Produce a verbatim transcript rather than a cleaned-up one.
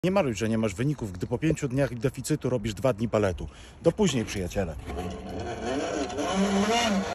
Nie maruj, że nie masz wyników, gdy po pięciu dniach deficytu robisz dwa dni baletu. Do później, przyjaciele.